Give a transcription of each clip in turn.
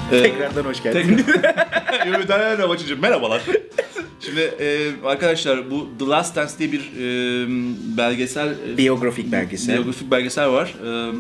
Tekrardan hoş geldin. Ümit Maçıcığım merhabalar. Şimdi arkadaşlar bu The Last Dance diye bir belgesel, biyografik belgesel var.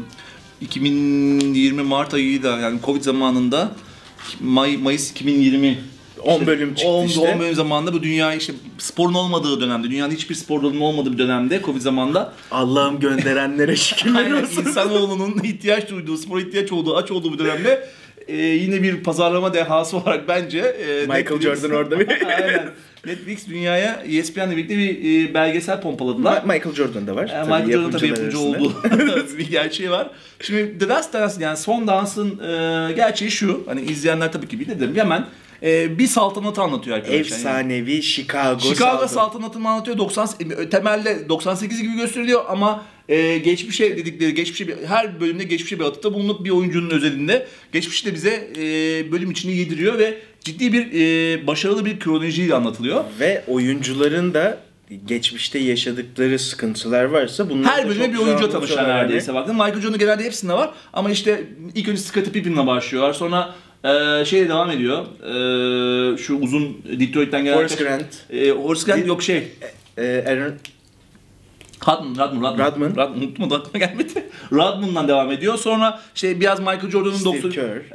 2020 Mart ayıydı, yani Covid zamanında Mayıs 2020 10 bölüm çıktı 10 bölüm zamanında bu dünya işte sporun olmadığı dönemde, dünyanın hiçbir spor dalının olmadığı bir dönemde, Covid zamanında Allah'ım gönderenlere şükürler olsun. İnsanoğlunun ihtiyaç duyduğu, spora ihtiyaç olduğu, aç olduğu bir dönemde yine bir pazarlama dehası olarak bence Michael Jordan orada bir aynen. Netflix dünyaya ESPN'le birlikte bir belgesel pompaladılar. Michael Jordan da var. Michael Jordan tabii yapımcı olduğu bir gerçeği var. Şimdi The Last Dance, yani son dansın gerçeği şu. Hani izleyenler tabii ki bilir dedim. Hemen bir saltanatı anlatıyor arkadaşlar. Efsanevi yani. Chicago saltanatını anlatıyor. Temelde 98 gibi gösteriliyor ama geçmişe dedikleri, her bölümde geçmişe bir atıfta bulunup bir oyuncunun özelinde geçmişte bize bölüm içini yediriyor ve ciddi bir başarılı bir kronolojiyle anlatılıyor. Ve oyuncuların da geçmişte yaşadıkları sıkıntılar varsa bunlar her bölüme bir oyuncu tanışan neredeyse baktım. Michael Jordan genelde hepsinde var ama işte ilk önce Scottie Pippen'la başlıyorlar. Sonra şeyle devam ediyor. Şu uzun Detroit'ten gelen Horace Grant. Horace Grant yok Aaron Rodman. Unutmadı, aklıma gelmedi. Rodman'dan devam ediyor. Sonra biraz Michael Jordan'ın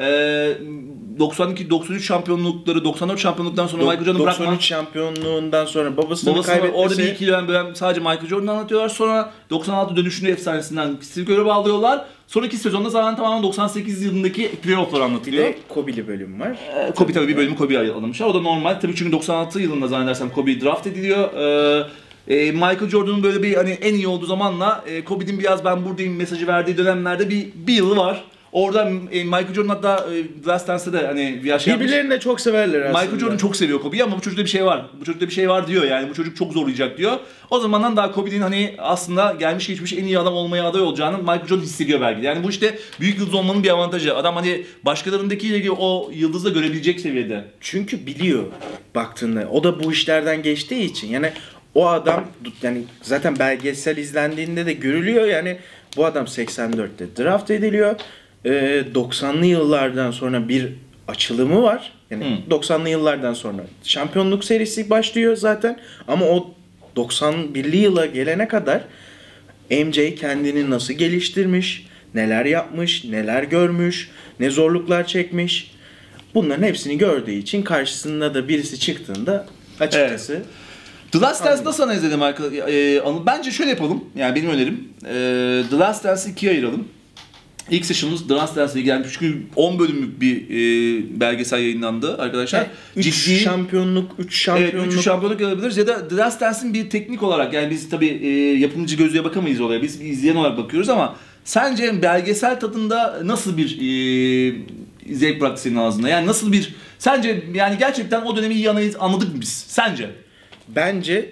92-93 şampiyonlukları, 94 şampiyonluktan sonra Michael Jordan'ı bırakma. 93 şampiyonluğundan sonra babasını kaybetmesi. Orada bir iki bölüm sadece Michael Jordan'ı anlatıyorlar. Sonra 96 dönüşünü efsanesinden Steve Kerr'e bağlıyorlar. Sonraki sezonda zaten tamamen 98 yılındaki playoff'ları anlatılıyor. Bir de Kobe'li bölüm var. Kobe tabii bir bölümü Kobe'ye alınmışlar. O da normal. Tabii çünkü 96 yılında zannedersem Kobe draft ediliyor. Michael Jordan'ın böyle bir en iyi olduğu zamanla Kobe'nin biraz ben buradayım mesajı verdiği dönemlerde bir yılı var. Orada Michael Jordan hatta Last Dance'da da birbirlerini de çok severler aslında. Michael Jordan çok seviyor Kobe'yi ama bu çocukta bir şey var. Bu çocukta bir şey var diyor, yani bu çocuk çok zorlayacak diyor. O zamandan daha Kobe'nin aslında gelmiş geçmiş en iyi adam olmaya aday olacağını Michael Jordan hissediyor belki. Yani bu büyük yıldız olmanın bir avantajı. Adam başkalarındakiyle ilgili o yıldızı da görebilecek seviyede. Çünkü biliyor baktığında. O da bu işlerden geçtiği için. Yani o adam zaten belgesel izlendiğinde de görülüyor. Yani bu adam 84'te draft ediliyor. 90'lı yıllardan sonra bir açılımı var. Yani 90'lı yıllardan sonra şampiyonluk serisi başlıyor zaten. Ama o 91'li yıla gelene kadar MJ kendini nasıl geliştirmiş, neler yapmış, neler görmüş, ne zorluklar çekmiş. Bunların hepsini gördüğü için karşısında da birisi çıktığında açıkçası... Evet. The Last Dance'ı nasıl analiz edelim arkadaşlar? Bence şöyle yapalım, yani benim önerim. The Last Dance'ı ikiye ayıralım. İlk session'ımız The Last Dance'e gelmiş çünkü 10 bölümlük bir belgesel yayınlandı arkadaşlar. 3 şampiyonluk alabiliriz ya da The Last Dance'in bir teknik olarak, yani biz tabii yapımcı gözüyle bakamayız olaya, biz izleyen olarak bakıyoruz ama sence belgesel tadında nasıl bir zevk bıraktı senin ağzında? Yani nasıl bir, sence yani gerçekten o dönemi iyi anladık mı biz? Sence? Bence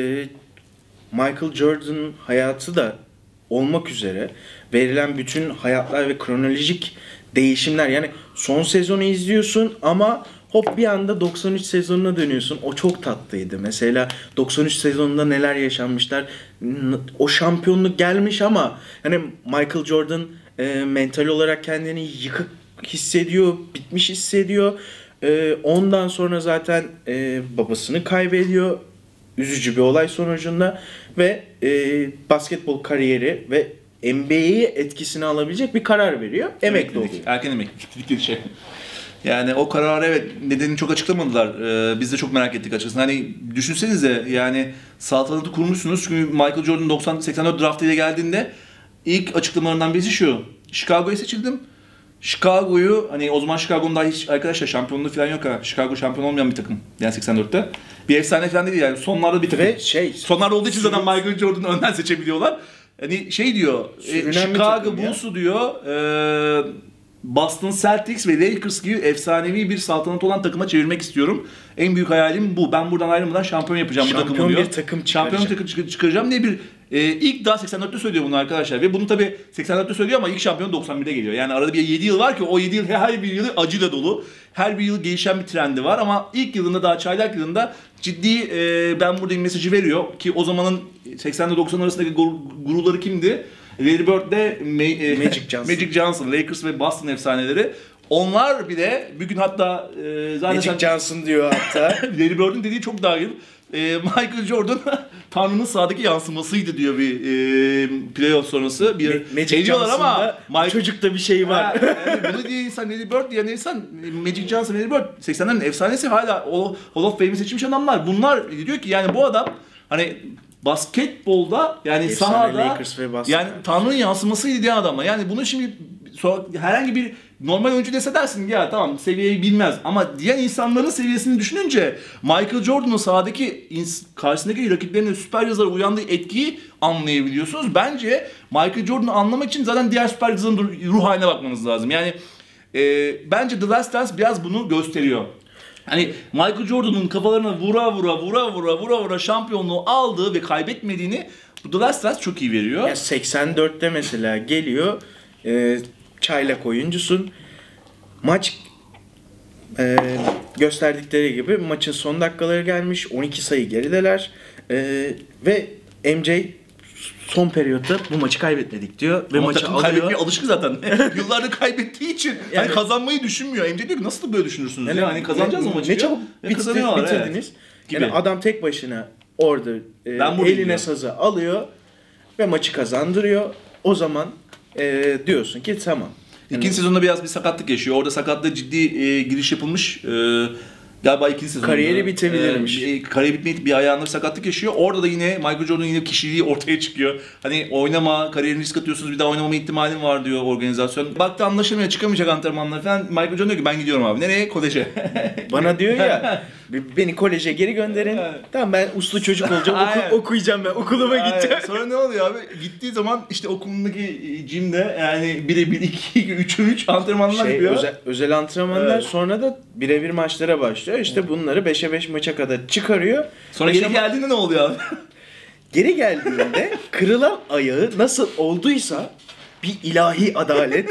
Michael Jordan'ın hayatı da olmak üzere verilen bütün hayatlar ve kronolojik değişimler, yani son sezonu izliyorsun ama hop bir anda 93 sezonuna dönüyorsun. O çok tatlıydı. Mesela 93 sezonunda neler yaşanmışlar. O şampiyonluk gelmiş ama hani Michael Jordan mental olarak kendini yıkık hissediyor, bitmiş hissediyor. Ondan sonra zaten babasını kaybediyor. Üzücü bir olay sonucunda ve basketbol kariyeri ve NBA'yi etkisini alabilecek bir karar veriyor. Emekli oluyor. Erken emeklilik dedikleri şey. Yani o kararı evet nedenini çok açıklamadılar. Biz de çok merak ettik açıkçası. Hani düşünsenize, yani saltanatı kurmuşsunuz çünkü Michael Jordan 84 draftıyla geldiğinde ilk açıklamalarından birisi şu: Chicago'ya seçildim. Chicago'yu, o zaman Chicago'nun daha hiç arkadaşlar şampiyonluğu falan yok ha. Chicago şampiyon olmayan bir takım. Yani 84'te. Bir efsane falan değil yani. Sonlarda bir takım. Ve sonlarda olduğu için zaten Michael Jordan'ı önden seçebiliyorlar. Diyor. Chicago Bulls'u diyor. Boston Celtics ve Lakers gibi efsanevi bir saltanat olan takıma çevirmek istiyorum. En büyük hayalim bu. Ben buradan ayrılmadan şampiyon yapacağım bu takımı diyor. Şampiyon bir takım çıkaracağım diye bir ilk daha 84'te söylüyor bunu arkadaşlar. Ve bunu tabii 84'te söylüyor ama ilk şampiyon 91'de geliyor. Yani arada bir 7 yıl var ki o 7 yıl her bir yılı acıyla dolu. Her bir yıl gelişen bir trendi var ama ilk yılında, daha çaylak yılında ciddi ben buradayım mesajı veriyor ki o zamanın 80 ile 90 arasındaki guruları kimdi? Larry Bird de Magic Johnson, Lakers ve Boston efsaneleri. onlar bile bugün hatta zaten Magic Johnson diyor hatta. Larry Bird'ün dediği çok dahil. Michael Jordan Tanrı'nın sahadaki yansımasıydı diyor bir playoff sonrası. Magic Johnson'da Michael... çocukta bir şey var. Yani bunu diye insan Larry Bird diyen insan Magic Johnson, Larry Bird 80'lerin efsanesi, hala Hall of Fame'i seçilmiş adamlar. Bunlar diyor ki yani bu adam hani basketbolda yani Efsane sahada Lakers ve yani Tanrı'nın yansımasıydı diyen adamlar. Yani bunu şimdi herhangi bir normal oyuncu dese dersin ya tamam seviyeyi bilmez, ama diğer insanların seviyesini düşününce Michael Jordan'ın sahadaki karşısındaki rakiplerine, süper yıldızlara uyandığı etkiyi anlayabiliyorsunuz. Bence Michael Jordan'ı anlamak için zaten diğer süper yıldızların ruh haline bakmanız lazım. Yani bence The Last Dance biraz bunu gösteriyor. Hani Michael Jordan'ın kafalarına vura şampiyonluğu aldığı ve kaybetmediğini bu The Last Dance çok iyi veriyor. Ya 84'te mesela geliyor, çaylak oyuncusun. Maç gösterdikleri gibi maçın son dakikaları gelmiş. 12 sayı gerideler. Ve MJ son periyotta bu maçı kaybetmedik diyor ve ama maçı takım alıyor. kaybetmeye alışık zaten. Yıllardır kaybettiği için yani kazanmayı düşünmüyor. MJ diyor ki nasıl böyle düşünürsünüz? Yani, hani kazanacağız mı maçı? Ne çabuk bitirdiniz. Evet. Yani adam tek başına orada eline sazı alıyor ve maçı kazandırıyor. O zaman diyorsun ki tamam. İkinci sezonda biraz bir sakatlık yaşıyor. Orada sakatlığa ciddi giriş yapılmış. Galiba ikinci sezonda. Kariyeri bitebilirmiş. Kariyeri bitmeyip bir ayağında bir sakatlık yaşıyor. Orada da yine Michael Jordan'ın yine kişiliği ortaya çıkıyor. Hani oynama, kariyerini risk atıyorsunuz, bir daha oynamama ihtimalin var diyor organizasyon. Baktı anlaşılmıyor, çıkamayacak antrenmanlar falan. Michael Jordan diyor ki ben gidiyorum abi. Nereye? Koleje. Bana diyor ya beni koleje geri gönderin. Tamam ben uslu çocuk olacağım. Okuyacağım ben. Okuluma gideceğim. Sonra ne oluyor abi? Gittiği zaman işte okulundaki gym'de yani 1'e 1, 2'ye 3'e 3 antrenmanlar yapıyor. Özel antrenmanlar, sonra da birebir maçlara başlıyor. İşte bunları 5'e 5 maça kadar çıkarıyor. Sonra geri geldiğinde ne oluyor abi? Geri geldiğinde kırılan ayağı nasıl olduysa bir ilahi adalet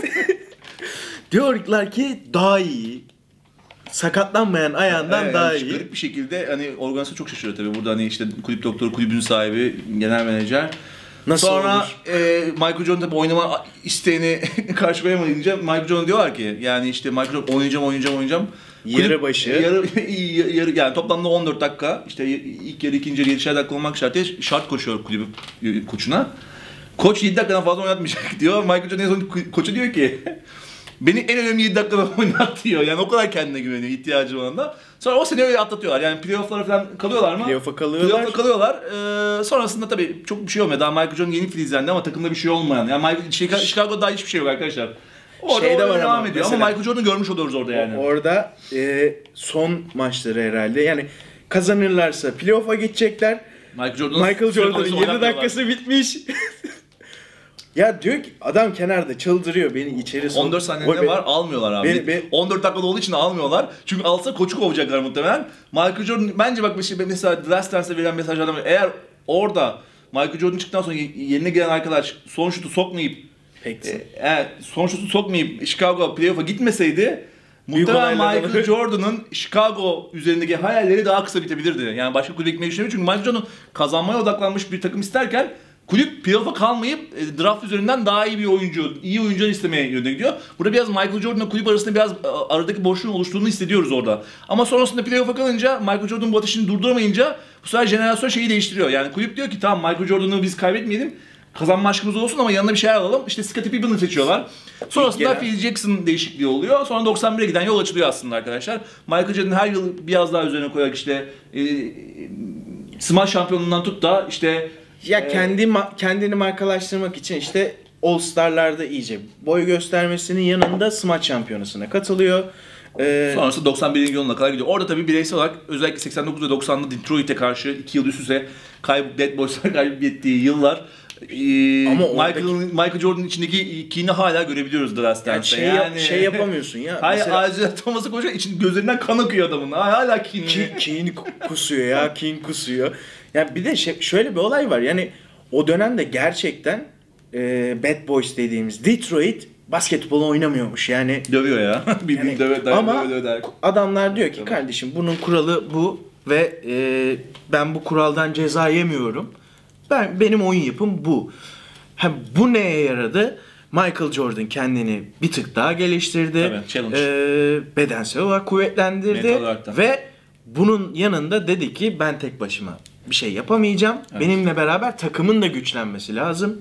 diyorlar ki daha iyi. Sakatlanmayan ayağından daha iyi. Garip bir şekilde hani organizasyon çok şaşırıyor tabii. Burada hani işte kulüp doktoru, kulübün sahibi, genel menajer. Nasıl sonra olur? Michael Jordan tabii oynama isteğini karşılayamayınca Michael Jordan diyorlar ki yani işte Michael Jordan oynayacağım. Yarı başı. Yarı yani toplamda 14 dakika. İşte ilk yarı, ikinci yarı 7'şer dakika olmak şartıyla şart koşuyor kulübü koçuna. Koç 7 dakikadan fazla oynatmayacak diyor. Michael Jordan en son koça diyor ki beni en önemli 7 dakikada oynat diyor. Yani o kadar kendine güveniyor ihtiyacı olan da. Sonra o seneyi atlatıyorlar. Yani playoff'lara falan kalıyorlar mı? Playoff'a kalıyorlar. Sonrasında tabii çok bir şey olmuyor. Daha Michael Jordan yeni filizlendi ama takımda bir şey olmayan. Yani Chicago'da daha hiçbir şey yok arkadaşlar. Orada var devam ediyor ama Michael Jordan'ı görmüş oluyoruz orada yani. Orada son maçları herhalde. Yani kazanırlarsa playoff'a gidecekler. Michael Jordan'ın 7 dakikası bitmiş. Ya diyor ki adam kenarda çıldırıyor, beni içeri sok. 14 saniyede var, almıyorlar abi. 14 dakikada olduğu için almıyorlar. Çünkü alsa koçu kovacaklar muhtemelen. Michael Jordan bence bak mesela The Last Dance'da verilen mesajlardan eğer orada Michael Jordan çıktıktan sonra yerine gelen arkadaş son şutu sokmayıp Chicago playoff'a gitmeseydi muhtemelen Michael Jordan'ın Chicago üzerindeki hayalleri daha kısa bitebilirdi. Yani başka kulübe gitmeyi düşünemiyor. Çünkü Michael Jordan kazanmaya odaklanmış bir takım isterken kulüp playoff'a kalmayıp draft üzerinden daha iyi bir oyuncu, iyi oyuncular istemeye yönde gidiyor. Burada biraz Michael Jordan'la kulüp arasında biraz aradaki boşluğun oluştuğunu hissediyoruz orada. Ama sonrasında playoff'a kalınca Michael Jordan bu ateşini durduramayınca bu sefer jenerasyon şeyi değiştiriyor. Yani kulüp diyor ki tamam Michael Jordan'ı biz kaybetmeyelim. Kazanma aşkımız olsun ama yanına bir şeyler alalım. İşte Scottie Pippen'ı seçiyorlar. Sonrasında Phil Jackson değişikliği oluyor. Sonra 91'e giden yol açılıyor aslında arkadaşlar. Michael Jordan her yıl biraz daha üzerine koyarak işte Smash şampiyonluğundan tut da işte ya kendini markalaştırmak için işte All Star'larda iyice boy göstermesinin yanında Smash şampiyonasına katılıyor. Sonrasında 91. yılına kadar gidiyor. Orada tabii bireysel olarak özellikle 89 ve 90'da Detroit'e karşı 2 yıl üst üste Bad Boys'a kaybettiği yıllar. Ama Michael Jordan'ın içindeki kini hala görebiliyoruz The Last Dance'da. Yani şey yapamıyorsun ya. Hayır, Isaiah Thomas'a koşuyor, için gözlerinden kan akıyor adamın. Hala kini. Kin kusuyor ya, kin kusuyor. Ya bir de şöyle bir olay var. Yani o dönemde gerçekten Bad Boys dediğimiz Detroit basketbol oynamıyormuş. Yani dövüyor ya. Ama adamlar diyor ki kardeşim bunun kuralı bu ve ben bu kuraldan ceza yemiyorum. Benim oyun yapım bu. Bu neye yaradı? Michael Jordan kendini bir tık daha geliştirdi. Tabii, challenge. Bedensel olarak kuvvetlendirdi. Mental olarak da. Ve bunun yanında dedi ki ben tek başıma bir şey yapamayacağım. Evet. Benimle beraber takımın da güçlenmesi lazım.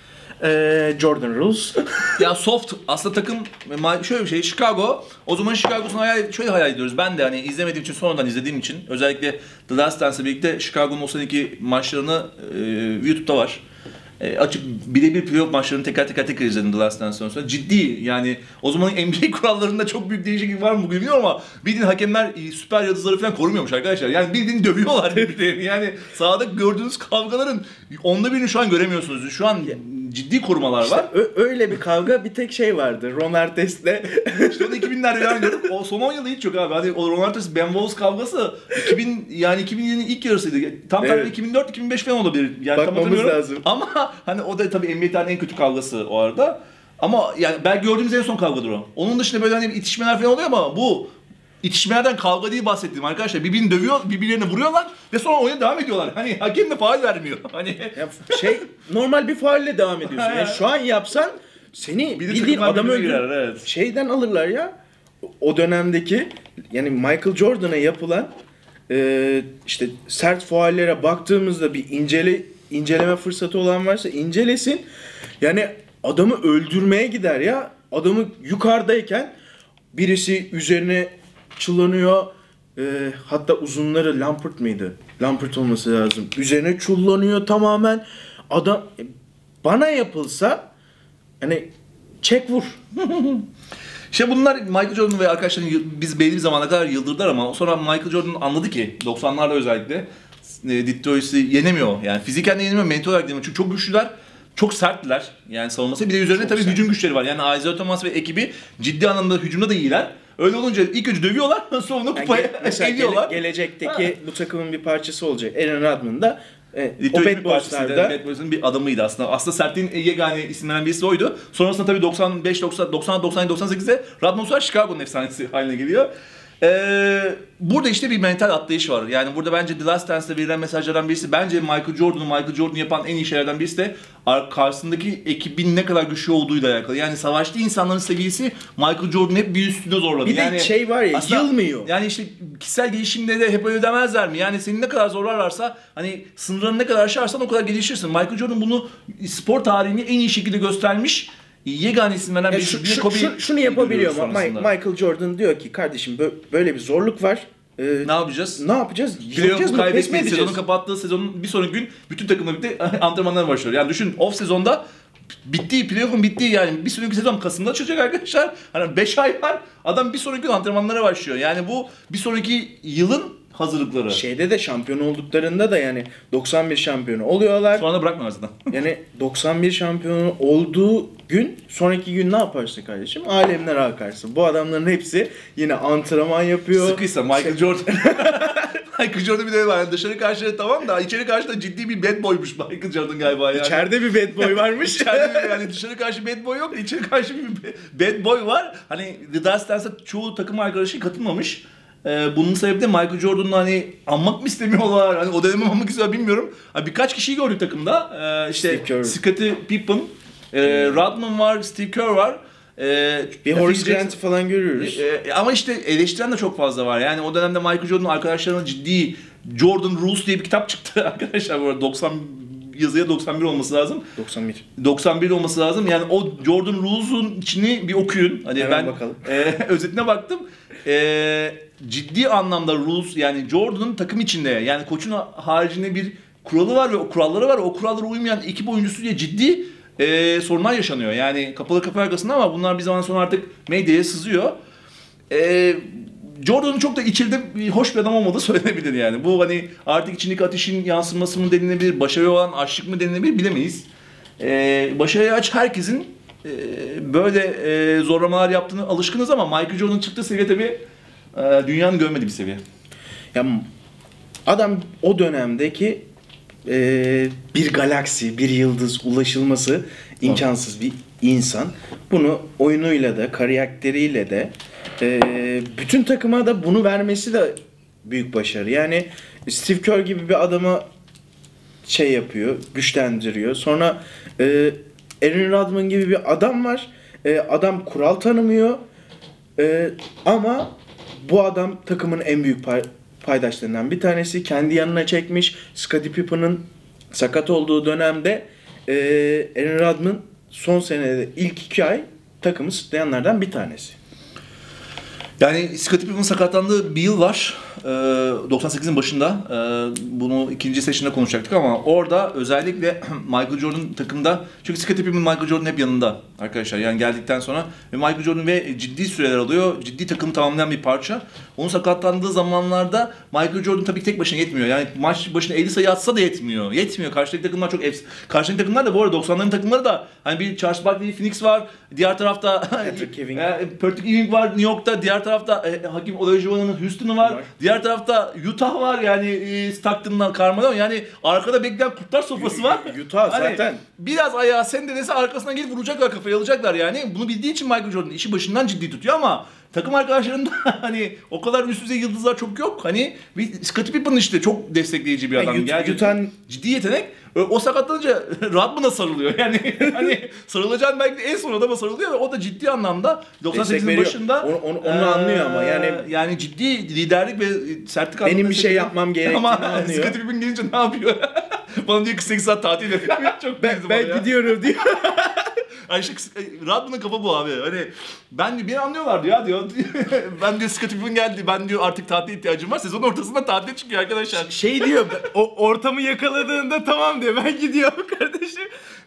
Jordan Rules. Ya soft aslında takım şöyle bir şey, Chicago, o zaman Chicago'sunu şöyle hayal ediyoruz. Ben de hani izlemediğim için, sonradan izlediğim için, özellikle The Last Dance'la birlikte Chicago'nun o seneki maçlarını YouTube'da var. Açıp birebir playoff maçlarını tekrar izledim The Last Dance'dan sonra. Ciddi yani, o zamanın NBA kurallarında çok büyük değişiklik var mı bugün bilmiyorum ama bildiğin hakemler süper yıldızları falan korumuyormuş arkadaşlar. Yani bildiğin dövüyorlar birbirlerini. Yani sahada gördüğünüz kavgaların onda birini şu an göremiyorsunuz. Şu an ciddi korumalar var. Öyle bir kavga, bir tek şey vardı. Ron Artest'le. İşte onu 2000'lerde devam ediyorum. O son 10 yılda hiç yok abi. Hani o Ron Artest Ben Wallace kavgası 2007'nin ilk yarısıydı. Tam Evet. 2004-2005 falan olabilir. Yani tam Bakmamız hatırlamıyorum. lazım. Ama hani o da tabii NBA tarihinin en kötü kavgası o arada. Ama yani belki gördüğümüz en son kavgadır o. Onun dışında böyle hani itişmeler falan oluyor ama bu itişmelerden, kavga değil bahsettiğim arkadaşlar. Birbirini dövüyor, birbirlerine vuruyorlar ve sonra oyuna devam ediyorlar. Hani hakem de faul vermiyor. Hani Ya normal bir faulle devam ediyorsun. Yani şu an yapsan seni Bir de bildiğin takımlar adam birbirine öldürür. girer, evet. Şeyden alırlar ya. O dönemdeki yani Michael Jordan'a yapılan işte sert faullere baktığımızda bir inceleme fırsatı olan varsa incelesin. Yani adamı öldürmeye gider ya. Adamı yukarıdayken birisi üzerine çullanıyor. Hatta uzunları Lampert mıydı? Lampert olması lazım. Üzerine çullanıyor tamamen. Adam bana yapılsa hani çek vur. İşte bunlar Michael Jordan ve arkadaşların biz belli bir zamana kadar yıldırdılar ama sonra Michael Jordan anladı ki 90'larda özellikle Detroit'i yenemiyor. Yani fiziken de yenemiyor, mental olarak yenemiyor. Çünkü çok güçlüler, çok serttiler yani savunması. Bir de üzerine Çok tabii sert. hücum güçleri var. Yani Isaiah Thomas ve ekibi ciddi anlamda hücumda da iyiler. Öyle olunca ilk önce dövüyorlar, sonra Yani kupaya mesela eliyorlar. gelecekteki bu takımın bir parçası olacak. Aaron Rodman da o Detroit'in Bad bir parçasıydı. Boys'larda Bad Boys'un bir adamıydı aslında. Aslında sertliğin yegane isimlerinden birisi oydu. Sonrasında tabii 95, 90, 90, 97, 98'de Rodman sonra Chicago'nun efsanesi haline geliyor. Burada işte bir mental atlayış var. Yani burada bence The Last Dance'da verilen mesajlardan birisi, bence Michael Jordan'ı yapan en iyi şeylerden birisi de karşısındaki ekibin ne kadar güçlü olduğuyla alakalı. Yani savaştığı insanların seviyesi Michael Jordan hep bir üstüne zorladı. bir de yani şey var ya, aslında, yılmıyor. yani işte kişisel gelişimde de hep öyle demezler mi? Yani seni ne kadar zorlarlarsa, hani sınırlarını ne kadar aşarsan o kadar gelişirsin. Michael Jordan bunu spor tarihini en iyi şekilde göstermiş. Yegane isimlerden Ya birisi. Bir de Kobe şunu yapabiliyor ama sonrasında. Michael Jordan diyor ki kardeşim böyle bir zorluk var. Ne yapacağız? Ne yapacağız? Yapacağız Playoff'u mı? Pes mi kaybetmeyi, edeceğiz? sezonu kapattığı sezonun bir sonraki gün bütün takımla birlikte antrenmanlar başlıyor. Yani düşün, off sezonda playoff'un bittiği, yani bir sonraki sezon Kasım'da açılacak arkadaşlar. Hani 5 ay var, adam bir sonraki gün antrenmanlara başlıyor. Yani bu bir sonraki yılın hazırlıkları. Şeyde de şampiyon olduklarında da yani 91 şampiyonu oluyorlar. Sonra da bırakmıyor aslında. Yani 91 şampiyonu olduğu gün, sonraki gün ne yaparsın kardeşim? Alemler akarsın. Bu adamların hepsi yine antrenman yapıyor. Sıkıysa Michael Jordan. Michael Jordan bir de var. Yani dışarı karşı tamam da içeri karşı da ciddi bir bad boymuş Michael Jordan galiba yani. İçeride bir bad boy varmış. İçeride bir, yani dışarı karşı bad boy yok, içeri karşı bir bad boy var. Hani The Last Dance'da çoğu takım arkadaşı katılmamış. Bunun sebebi de Michael Jordan'ı hani anmak mı istemiyorlar? Hani o dönemi anmak istiyorlar bilmiyorum. Hani birkaç kişiyi gördük takımda. İşte Scottie Pippen, Rodman var, Steve Kerr var. Bir Horace Grant'ı falan görüyoruz. Ama işte eleştiren de çok fazla var. Yani o dönemde Michael Jordan'ın arkadaşlarına ciddi Jordan Rules diye bir kitap çıktı arkadaşlar. Bu arada 90 yazıya 91 olması lazım. 91. 91 olması lazım. Yani o Jordan Rules'un içini bir okuyun. Hani Hemen ben bakalım. özetine baktım. Ciddi anlamda Rules, yani Jordan'ın takım içinde, yani koçun haricinde bir kuralı var ve o kuralları var. O kurallara uymayan ekip oyuncusu diye ciddi sorunlar yaşanıyor. Yani kapalı kapı arkasında, ama bunlar bir zaman sonra artık medyaya sızıyor. Jordan'ın çok da içeride hoş bir adam olmadığı söylenebilir yani. Bu hani artık içindeki ateşin yansıması mı denilebilir, başarıya olan aşık mı denilebilir bilemeyiz. Başarıya aç herkesin böyle zorlamalar yaptığını alışkınız, ama Michael Jordan'ın çıktığı seviye tabii dünyanın görmediği bir seviye. Ya adam o dönemdeki bir galaksi, bir yıldız ulaşılması imkansız bir insan. Bunu oyunuyla da, karakteriyle de bütün takıma da bunu vermesi de büyük başarı. Yani Steve Kerr gibi bir adama şey yapıyor, güçlendiriyor. Sonra Aaron Rodman gibi bir adam var. Adam kural tanımıyor. Ama bu adam takımın en büyük paydaşlarından bir tanesi. Kendi yanına çekmiş. Scottie Pippen'ın sakat olduğu dönemde Aaron Rodman son senede ilk 2 ay takımı sırtlayanlardan bir tanesi. Yani Scottie Pippen'ın sakatlandığı bir yıl var. 98'in başında. Bunu ikinci session'da konuşacaktık ama orada özellikle Michael Jordan takımda, çünkü Scottie Pippen Michael Jordan hep yanında arkadaşlar. Yani geldikten sonra ve Michael Jordan ciddi süreler alıyor. Ciddi takımı tamamlayan bir parça. Onun sakatlandığı zamanlarda Michael Jordan tabii ki tek başına yetmiyor. Yani maç başına 50 sayı atsa da yetmiyor. Yetmiyor. Karşıdaki takımlar çok karşıdaki takımlar da bu arada 90'ların takımları da hani bir Charles Barkley, Phoenix var. Diğer tarafta Patrick Ewing var New York'ta. Diğer tarafta Hakim Olajuwon'un Houston'u var. Diğer tarafta Utah var yani Stockton'dan Carmelo, yani arkada bekleyen kurtlar sofrası var. Utah hani zaten. Biraz ayağı sen de dese arkasına gelip vuracaklar, kafayı alacaklar yani. Bunu bildiği için Michael Jordan işi başından ciddi tutuyor ama takım arkadaşlarında hani o kadar üst düzey yıldızlar çok yok. Hani Scottie Pippen işte çok destekleyici bir adam. Gerçekten ciddi yetenek. O sakatlanınca Rodman'a sarılıyor. Yani hani sarılacağın belki de en son adama sarılıyor ve o da ciddi anlamda 98'in başında onu anlıyor ama yani ciddi liderlik ve sertlik anlamında benim bir şey yapmam gerektiğini ama anlıyor. Scottie Pippen gelince ne yapıyor? Bana diyor 48 saat tatil yapıyor. Çok ben gidiyorum diyor. Ay işte Rodman'ın kafa bu abi. Hani beni anlıyorlardı ya diyor. Ben diyor Scottie Pippen geldi. Ben diyor artık tatile ihtiyacım var. Sezon ortasında tatile çıkıyor arkadaşlar. Diyor. O ortamı yakaladığında tamam diyor. Ben gidiyorum kardeşim.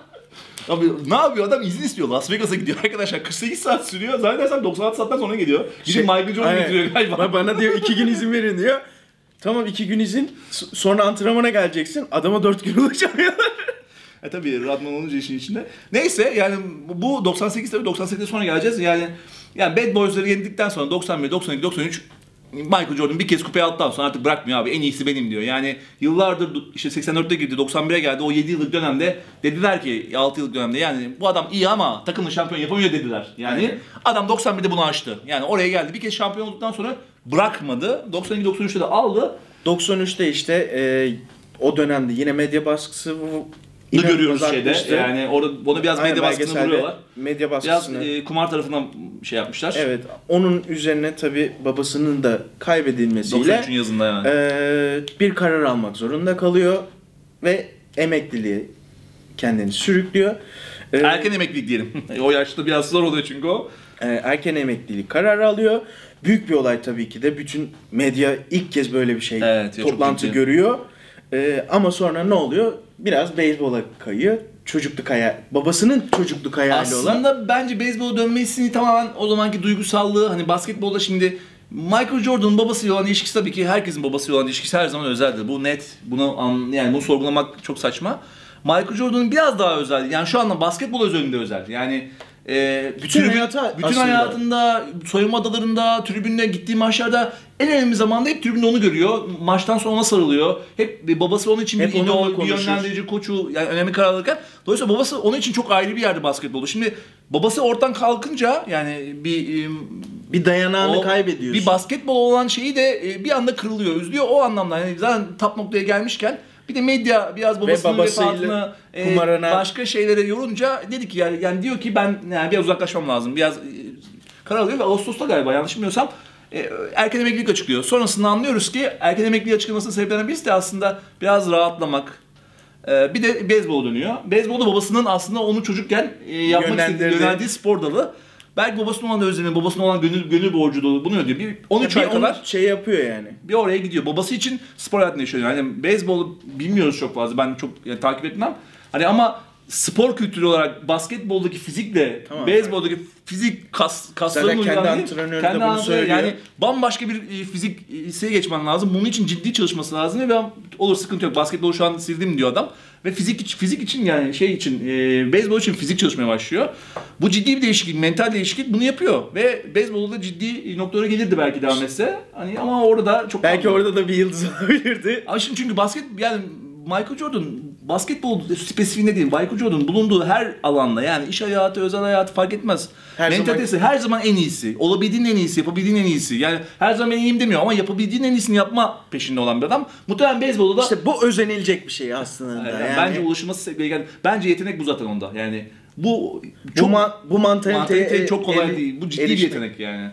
Abi ne yapıyor adam, izin istiyor. Las Vegas'a gidiyor arkadaşlar. 48 saat sürüyor. Zannedersem 96 saatten sonra geliyor. Gidip Michael Jordan getiriyor galiba. Bana diyor 2 gün izin verin diyor. Tamam 2 gün izin. Sonra antrenmana geleceksin. Adama 4 gün ulaşamıyorlar. Tabii Rodman olunca işin içinde. Neyse yani bu 98 tabii 98'den sonra geleceğiz. Yani Bad Boys'ları yendikten sonra 91, 92, 93 Michael Jordan bir kez kupayı aldıktan sonra artık bırakmıyor abi, en iyisi benim diyor. Yani yıllardır işte 84'te girdi, 91'e geldi, o 7 yıllık dönemde dediler ki 6 yıllık dönemde yani bu adam iyi ama takımın şampiyon yapamıyor dediler. Yani adam 91'de bunu aştı. Yani oraya geldi, bir kez şampiyon olduktan sonra bırakmadı. 92-93'te de aldı. 93'te işte o dönemde yine medya baskısı görüyoruz şeyde. Yani onu biraz medya baskısına vuruyorlar. Medya baskısına. Biraz kumar tarafından şey yapmışlar. Evet. Onun üzerine tabii babasının da kaybedilmesiyle 93'ün yazında yani. Bir karar almak zorunda kalıyor ve emekliliğe kendini sürüklüyor. Erken emeklilik diyelim. O yaşta biraz zor oluyor çünkü o. Erken emeklilik kararı alıyor. Büyük bir olay tabii ki de. Bütün medya ilk kez böyle bir şey toplantı görüyor. Ama sonra ne oluyor? Biraz beyzbola kayıyor. Babasının çocukluk hayali olan. Aslında bence beyzbola dönmesini tamamen o zamanki duygusallığı, hani basketbolda şimdi Michael Jordan'ın babasıyla olan ilişkisi, tabii ki herkesin babasıyla olan ilişkisi her zaman özeldir. Bu net. Bunu sorgulamak çok saçma. Michael Jordan'ın biraz daha özel. Yani şu anda basketbol özelinde özel. Yani bütün hayatında, soyunma adalarında, tribününe gittiği maçlarda en önemli zamanda hep tribünde onu görüyor. Maçtan sonra ona sarılıyor. Hep babası onun için bir idol, bir yönlendirici, koçu, yani önemli karar alırken. Dolayısıyla babası onun için çok ayrı bir yerde basketbolda. Şimdi babası ortadan kalkınca yani bir dayanağını kaybediyorsun. Bir basketbol olan şeyi de bir anda kırılıyor, üzülüyor. O anlamda yani zaten top noktaya gelmişken bir de medya biraz babasının vefatını başka şeylere yorunca dedi ki yani diyor ki ben yani biraz uzaklaşmam lazım. Biraz karar alıyor ve Ağustos'ta galiba, yanlış bilmiyorsam erken emeklilik açıklıyor. Sonrasında anlıyoruz ki erken emekliliği açıklamasının sebeplerinden birisi de aslında biraz rahatlamak. Bir de beyzbol dönüyor. Beyzbolda babasının aslında onu çocukken yapmak istediği, yöneldiği spor dalı. Belki babasının olan özlemi, babasının olan gönül borcu dolu, bunu ödüyor. Bir 13 ay kadar şey yapıyor yani. Bir oraya gidiyor. Babası için spor hayatını yaşıyor. Yani beyzbolu bilmiyoruz çok fazla. Ben çok takip etmem. Hani ama spor kültürü olarak basketboldaki fizikle beyzboldaki fizik kasların uygulandığı, kendi antrenörü de bunu söylüyor. Yani bambaşka bir fiziğe geçmen lazım. Bunun için ciddi çalışması lazım ve olur sıkıntı yok. Basketbolu şu an sildim diyor adam. Ve fizik için yani beyzbol için fizik çalışmaya başlıyor. Bu ciddi bir değişiklik, mental değişiklik, bunu yapıyor. Ve beyzbolda da ciddi noktalara gelirdi belki devam etse. Hani ama orada çok belki orada da bir yıldız olabilirdi. Ama şimdi çünkü Michael Jordan basketbol spesifiğinde değil. Michael Jordan bulunduğu her alanda, yani iş hayatı, özel hayatı fark etmez. Mentalitesi her zaman en iyisi. Olabildiğin en iyisi, yapabildiğin en iyisi. Yani her zaman iyiyim demiyor ama yapabildiğin en iyisini yapma peşinde olan bir adam. Muhtemelen beyzbolda da İşte bu özenilecek bir şey aslında. Yani. Bence ulaşılması bence yetenek bu zaten onda. Yani Bu Bu mantaliteye çok kolay değil. Bu ciddi bir erişmek. yetenek yani.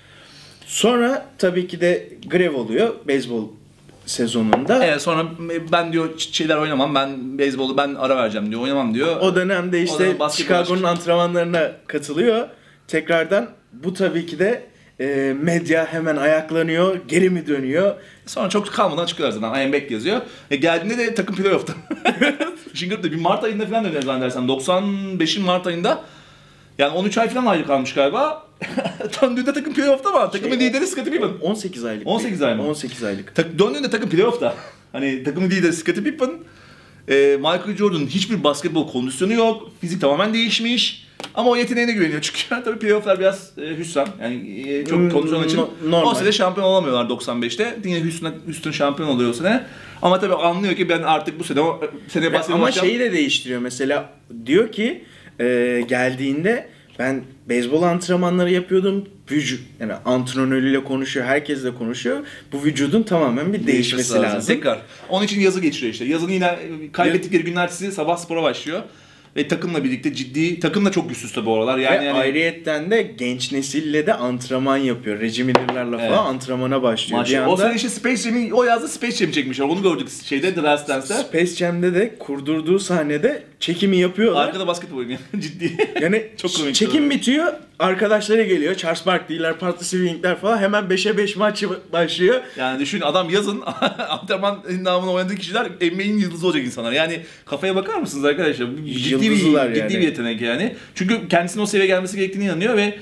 Sonra tabii ki de grev oluyor beyzbol sezonunda. Evet, sonra ben diyor şeyler oynamam, ben beyzbolu ben ara vereceğim diyor, oynamam diyor. O dönemde işte dönem basketbol Chicago'nun antrenmanlarına katılıyor. Tekrardan bu tabii ki de medya hemen ayaklanıyor, geri mi dönüyor? Sonra çok kalmadan çıkıyorlar zaten. I am back yazıyor. Geldiğinde de takım playoff'ta. Şimdi garip de bir Mart ayında falan dönüyor zannedersem. 95'in Mart ayında. Yani 13 ay falan ayrı kalmış galiba. Döndüğünde takım playoff'ta mı? Takımın lideri Scottie Pippen. 18 aylık. 18 ay mı? 18 aylık. Döndüğünde takım playoff'ta. Hani takımın lideri Scottie Pippen. Michael Jordan'ın hiçbir basketbol kondisyonu yok. Fizik tamamen değişmiş. Ama o yeteneğine güveniyor. Çünkü tabii playoff'lar biraz hüsran. Yani çok kondisyon için. Normal. O sene şampiyon olamıyorlar 95'te. Yine Houston şampiyon oluyor o sene. Ama tabii anlıyor ki ben artık bu sene basketbol Ama şeyi de değiştiriyor. Mesela diyor ki geldiğinde ben beyzbol antrenmanları yapıyordum. Yani antrenörüyle konuşuyor, herkesle konuşuyor. Bu vücudun tamamen bir değişmesi lazım. Tekrar. Onun için yazı geçiriyor işte. Yazın yine kaybettikleri günlercisi sabah spora başlıyor. Ve takımla birlikte takım da çok güçsüz tabii bu aralar. Yani ayrıyetten de genç nesille de antrenman yapıyor. Reggie Miller'larla falan antrenmana başlıyor. Bir anda, o sene işte Space Jam'i, o yazda Space Jam çekmişler. Onu gördük şeyde, The Last Dance'te. Space Jam'de de kurdurduğu sahnede çekimi yapıyorlar. Arkada basketbol oynuyor ciddi. Yani çok komik. Çekim bitiyor, arkadaşları geliyor. Charles Barkley'ler, Patrick Ewing'ler falan hemen 5'e 5 maç başlıyor. Yani düşün, adam yazın antrenman namına oynadığı kişiler NBA'in yıldızı olacak insanlar. Yani kafaya bakar mısınız arkadaşlar? Ciddi bir yetenek yani. Çünkü kendisinin o seviyeye gelmesi gerektiğine inanıyor ve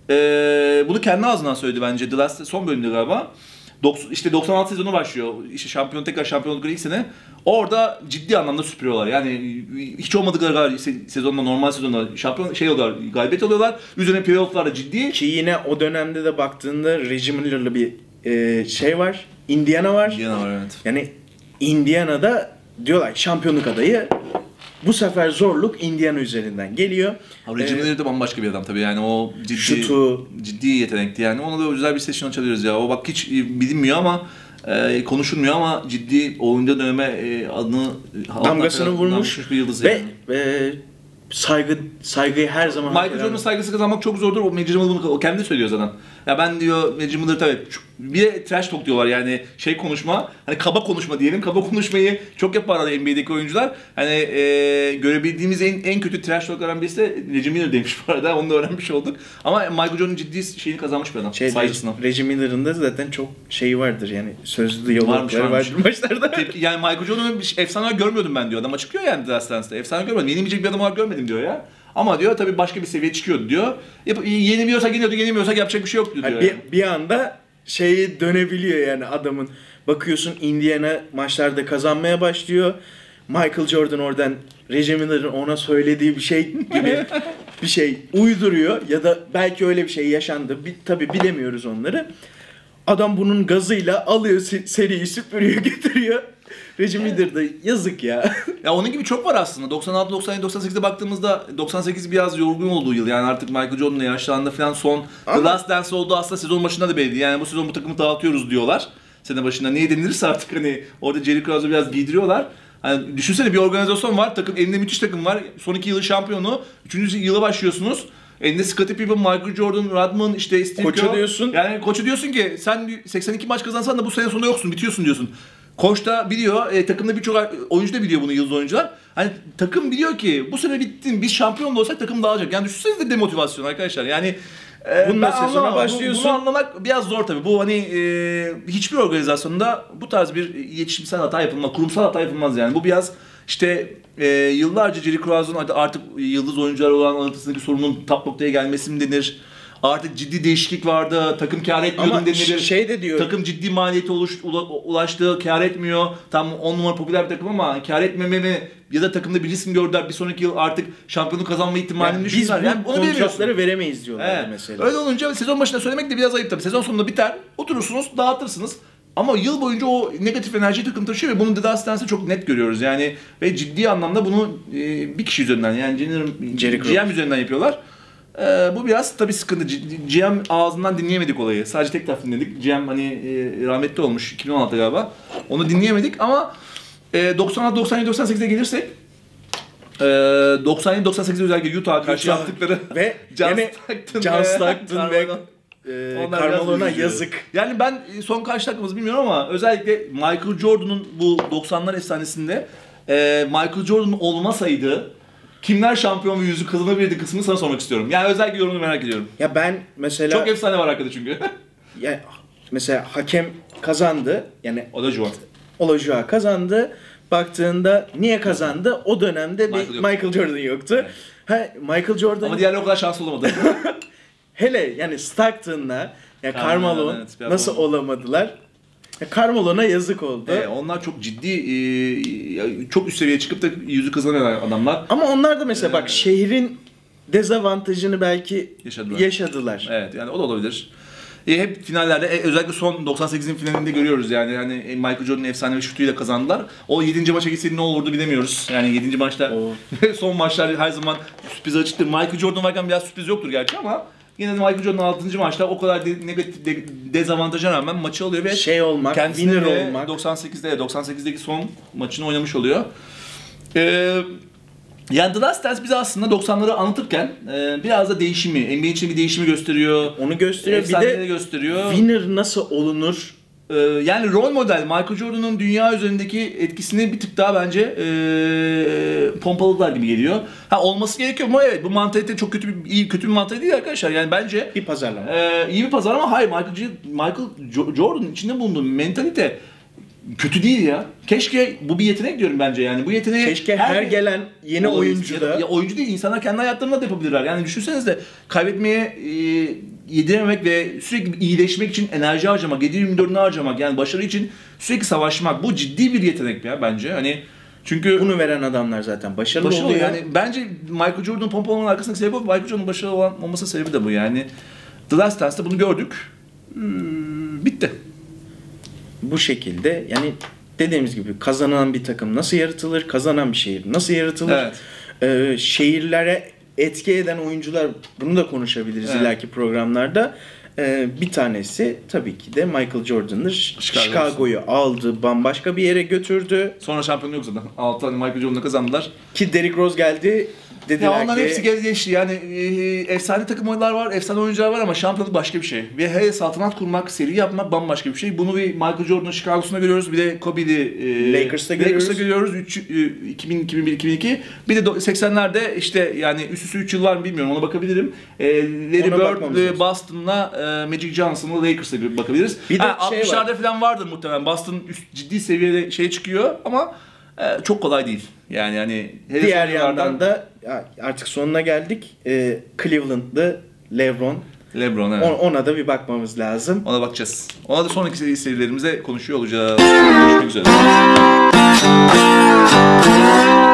bunu kendi ağzından söyledi bence. The Last son bölümde galiba. İşte 96 sezonu başlıyor. İşte tekrar şampiyon oldukları ilk sene. Orada ciddi anlamda süpürüyorlar. Yani hiç olmadıkları sezonda, normal sezonda şampiyon oluyorlar, galibiyet alıyorlar. Üzerine playoff'larda ciddi. Ki yine o dönemde de baktığında Reggie Miller'lı bir şey var. Indiana var. Indiana var, evet. Yani Indiana'da diyorlar şampiyonluk adayı. Bu sefer zorluk Indiana üzerinden geliyor. Reggie Miller de bambaşka bir adam tabii, yani o ciddi yetenekti yani. Ona da özel bir session açabiliriz ya. O bak hiç bilinmiyor ama konuşulmuyor ama ciddi oyuncu döneme adını damgasını vurmuş bir yıldız ve yani. Saygıyı her zaman Michael Jordan'ın saygısı kazanmak çok zordur. O Reggie Miller bunu kendi söylüyor zaten. Ya ben diyor Reggie Miller tabii bir de trash talk diyorlar yani konuşma, hani kaba konuşma diyelim. Kaba konuşmayı çok yaparlar NBA'deki oyuncular. Hani görebildiğimiz en kötü trash talklardan birisi de Reggie Miller demiş bu arada. Onu da öğrenmiş olduk. Ama Michael Jordan'ın ciddi şeyini kazanmış bir adam. Saygısını. Reggie Miller'ın da zaten çok şeyi vardır yani, sözlü diyalogları vardır maçlarda. Yani Michael Jordan'ın efsane görmüyordum ben diyor. Adam açıklıyor yani The Last Dance'te. Efsane görmedim. Yenilmeyecek bir adam olarak görmedim diyor ya. Ama diyor tabii başka bir seviye çıkıyordu diyor. Yeniliyorsak yeniyordu, yenilmiyorsak yapacak bir şey yoktu diyor. Bir anda şeyi dönebiliyor yani adamın. Bakıyorsun Indiana maçlarda kazanmaya başlıyor. Michael Jordan oradan Reggie Miller'ın ona söylediği bir şey gibi bir şey uyduruyor. Ya da belki öyle bir şey yaşandı. Tabii bilemiyoruz onları. Adam bunun gazıyla alıyor seriyi, süpürüyor, getiriyor. Reggie Miller de yazık ya. Ya onun gibi çok var aslında. 96, 97, 98'de baktığımızda 98 biraz yorgun olduğu yıl. Yani artık Michael Jordan'la yaşlandı falan son. The Last Dance oldu aslında sezon başında da belli. Yani bu sezon bu takımı dağıtıyoruz diyorlar. Sene başında niye denilirse artık hani orada Jerry Krause'u biraz giydiriyorlar. Hani düşünsene bir organizasyon var. Takım elinde müthiş takım var. Son 2 yılın şampiyonu. 3. yıla başlıyorsunuz. Elinde Scottie Pippen, Michael Jordan, Rodman, işte Steve Koçu Kerr. diyorsun. Yani koçu diyorsun ki sen 82 maç kazansan da bu sene sonunda yoksun, bitiyorsun diyorsun. Koç da biliyor, takımda birçok oyuncu da biliyor bunu, yıldız oyuncular. Hani takım biliyor ki bu sene bittin, biz şampiyon da olsak takım dağılacak. Yani düşünsenize demotivasyon arkadaşlar. Yani bununla sezona başlıyorsun. Bunu anlamak biraz zor tabii. Bu hani hiçbir organizasyonda bu tarz bir iletişimsel hata yapılmaz, kurumsal hata yapılmaz yani. Bu biraz işte yıllarca Jerry Krause'un artık yıldız oyuncular olan anlatısındaki sorunun tap noktaya gelmesi mi denir? Artık ciddi değişiklik vardı, takım kâr etmiyordu denilir. Şey de diyor. Takım ciddi maliyete ulaştı, kâr etmiyor. Tam 10 numara popüler bir takım ama kâr etmememi ya da takımda bir risk gördüler. Bir sonraki yıl artık şampiyonluk kazanma ihtimalini düşünürler. Yani onu kontratları veremeyiz diyorlar mesela. Öyle olunca sezon başında söylemek de biraz ayıp tabii. Sezon sonunda biter, oturursunuz, dağıtırsınız. Ama yıl boyunca o negatif enerjiyi takım taşıyor ve bunu The Last Dance'de çok net görüyoruz yani. Ve ciddi anlamda bunu bir kişi üzerinden yani GM üzerinden yapıyorlar. Bu biraz tabii sıkıntı. GM ağzından dinleyemedik olayı. Sadece tek taraf dinledik. GM hani rahmetli olmuş 2016'da galiba. Onu dinleyemedik ama 96, 97, 98'e gelirsek 97-98'de özellikle Utah'a karşı yaptıkları ve John Stockton ve Carmelo'na yazık. Yani ben son kaç dakikamız bilmiyorum ama özellikle Michael Jordan'ın bu 90'lar efsanesinde Michael Jordan olmasaydı kimler şampiyon ve yüzü kazanabilirdi kısmını sana sormak istiyorum. Yani özellikle yorumunu merak ediyorum. Ya ben mesela... Çok efsane var arkada çünkü. Yani mesela hakem kazandı. Yani Olajuwon. Olajuwon kazandı. Baktığında niye kazandı? O dönemde Michael Jordan yoktu. Evet. Michael Jordan... Ama diğerleri o kadar şanslı olamadı. Hele yani Stockton'la Carmelo evet, nasıl olamadılar? Carmelo'na yazık oldu. Onlar çok ciddi, çok üst seviyeye çıkıp da yüzü kazanan adamlar. Ama onlar da mesela bak şehrin dezavantajını belki yaşadılar. Evet, yani o da olabilir. Hep finallerde özellikle son 98'in finalinde görüyoruz yani Michael Jordan'ın efsanevi şutuyla kazandılar. O 7. maça gitseydi ne olurdu bilemiyoruz. Yani 7. maçta son maçlar her zaman sürpriz açıktır. Michael Jordan varken biraz sürpriz yoktur gerçi ama yine de Michael Jordan 6. maçta o kadar negatif dezavantaja rağmen maçı alıyor ve winner olmak. 98'deki son maçını oynamış oluyor. Yani The Last Dance bize aslında 90'ları anlatırken biraz da değişimi, NBA için bir değişimi gösteriyor. Onu gösteriyor. Bir de gösteriyor. Winner nasıl olunur? Yani rol model Michael Jordan'ın dünya üzerindeki etkisini bir tık daha bence pompaladılar gibi geliyor. Olması gerekiyor mu? Evet, bu mantalite çok kötü bir mantalite değil arkadaşlar. Yani bence bir pazarlama. İyi bir pazarlama. Hayır, Michael Jordan'ın içinde bulunduğu mentalite kötü değil ya. Keşke bu bir yetenek diyorum bence yani. Bu yeteneği keşke her gelen yeni oyuncu da oyuncu değil, insanlar kendi hayatlarında da yapabilirler. Yani düşünsenize kaybetmeye yedirememek ve sürekli iyileşmek için enerji harcamak, 7/24'ünü harcamak, yani başarı için sürekli savaşmak. Bu ciddi bir yetenek ya bence. Hani çünkü bunu veren adamlar zaten başarılı oluyor. Yani bence Michael Jordan'ın pompalamanın arkasındaki sebebi bu. Michael Jordan'ın başarılı olmasının sebebi de bu yani. The Last Dance'da bunu gördük. Bitti. Bu şekilde yani dediğimiz gibi kazanan bir takım nasıl yaratılır, kazanan bir şehir nasıl yaratılır, şehirlere etki eden oyuncular, bunu da konuşabiliriz ileriki programlarda. Bir tanesi tabii ki de Michael Jordan'dır. Chicago'yu aldı, bambaşka bir yere götürdü. Sonra şampiyonluk yok zaten. 6 tane Michael Jordan'la kazandılar. Ki Derrick Rose geldi. Ya onların hepsi geçti. Yani efsane takım oyuncular var, efsane oyuncular var ama şampiyonluk başka bir şey. Ve saltanat kurmak, seri yapmak bambaşka bir şey. Bunu bir Michael Jordan'ın Chicago'sunda görüyoruz. Bir de Kobe'li Lakers'ta görüyoruz. 2000, 2001, 2002. Bir de 80'lerde işte yani üst 3 yıl var mı bilmiyorum, ona bakabilirim. Larry Bird, Boston'la Magic Johnson'la Lakers'a bakabiliriz. Bir de 60'larda falan vardır muhtemelen. Boston ciddi seviyede çıkıyor ama çok kolay değil. Yani hani diğer yandan da artık sonuna geldik. Cleveland'lı LeBron, evet. Ona da bir bakmamız lazım. Ona bakacağız. Ona da sonraki serilerimizde konuşuyor olacağız. Görüşmek üzere.